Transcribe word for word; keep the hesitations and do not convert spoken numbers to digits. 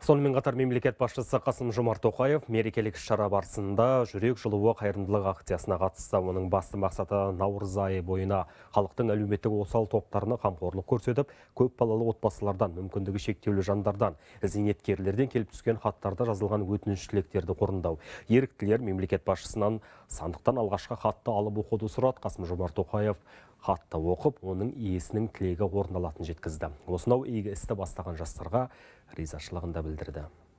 Сонымен қатар мемлекет басшысы Қасым-Жомарт Тоқаев мерекелік шара барысында жүрек жылуы қайырымдылық акциясына қатысты. Оның басты мақсаты наурыз айы бойына халықтың әлеуметтік осал топтарына қамқорлық көрсетіп, көп балалы отбасылардан, мүмкіндігі шектеулі жандардан, зейнеткерлерден келіп түскен хаттарда жазылған өтініш тілектерді орындау. Еріктілер мемлекет басшысынан сандықтан алғашқы хатты алып оқуды сұрады. Қасым-Жомарт Тоқаев хатты оқып, оның иесінің тілегі орындалатынын жеткізді. Осынау игі істі бастаған жастарға ризашылығын да білдірді.